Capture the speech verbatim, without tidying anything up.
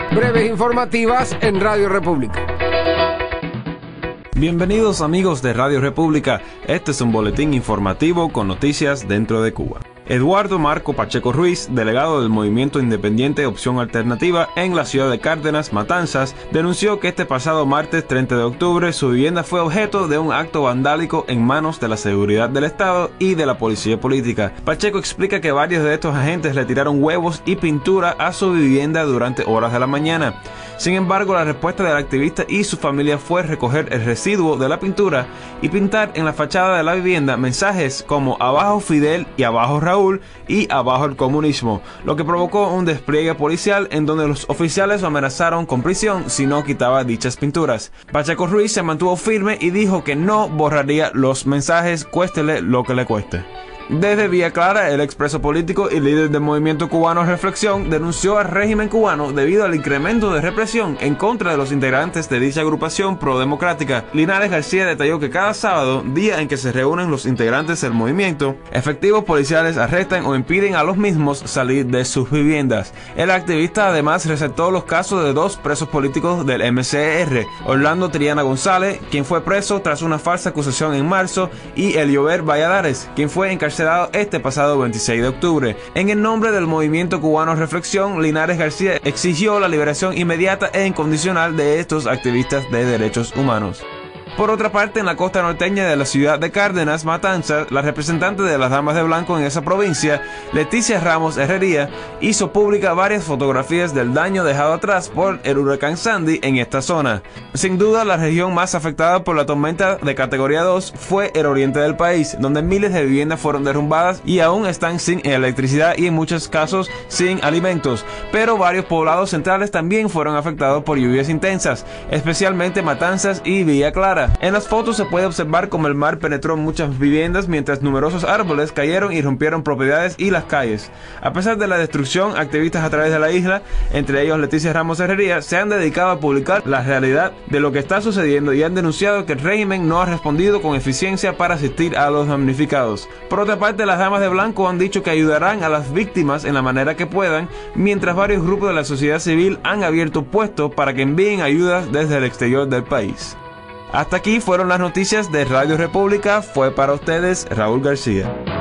Breves informativas en Radio República. Bienvenidos amigos de Radio República, este es un boletín informativo con noticias dentro de Cuba. Eduardo Marco Pacheco Ruiz, delegado del Movimiento Independiente Opción Alternativa en la ciudad de Cárdenas, Matanzas, denunció que este pasado martes treinta de octubre su vivienda fue objeto de un acto vandálico en manos de la seguridad del Estado y de la policía política. Pacheco explica que varios de estos agentes le tiraron huevos y pintura a su vivienda durante horas de la mañana. Sin embargo, la respuesta del activista y su familia fue recoger el residuo de la pintura y pintar en la fachada de la vivienda mensajes como "Abajo Fidel" y "Abajo Raúl" y "Abajo el comunismo", lo que provocó un despliegue policial en donde los oficiales lo amenazaron con prisión si no quitaba dichas pinturas. Pacheco Ruiz se mantuvo firme y dijo que no borraría los mensajes, cuéstele lo que le cueste. Desde Villa Clara, el expreso político y líder del movimiento cubano Reflexión denunció al régimen cubano debido al incremento de represión en contra de los integrantes de dicha agrupación prodemocrática. Linares García detalló que cada sábado, día en que se reúnen los integrantes del movimiento, efectivos policiales arrestan o impiden a los mismos salir de sus viviendas. El activista además resaltó los casos de dos presos políticos del M C R, Orlando Triana González, quien fue preso tras una falsa acusación en marzo, y Eliober Valladares, quien fue encarcelado este pasado veintiséis de octubre. En el nombre del movimiento cubano Reflexión, Linares García exigió la liberación inmediata e incondicional de estos activistas de derechos humanos. Por otra parte, en la costa norteña de la ciudad de Cárdenas, Matanzas, la representante de las Damas de Blanco en esa provincia, Leticia Ramos Herrería, hizo pública varias fotografías del daño dejado atrás por el huracán Sandy en esta zona. Sin duda, la región más afectada por la tormenta de categoría dos fue el oriente del país, donde miles de viviendas fueron derrumbadas y aún están sin electricidad y en muchos casos sin alimentos. Pero varios poblados centrales también fueron afectados por lluvias intensas, especialmente Matanzas y Villa Clara. En las fotos se puede observar cómo el mar penetró muchas viviendas mientras numerosos árboles cayeron y rompieron propiedades y las calles. A pesar de la destrucción, activistas a través de la isla, entre ellos Leticia Ramos Herrería, se han dedicado a publicar la realidad de lo que está sucediendo y han denunciado que el régimen no ha respondido con eficiencia para asistir a los damnificados. Por otra parte, las Damas de Blanco han dicho que ayudarán a las víctimas en la manera que puedan, mientras varios grupos de la sociedad civil han abierto puestos para que envíen ayudas desde el exterior del país. Hasta aquí fueron las noticias de Radio República. Fue para ustedes Raúl García.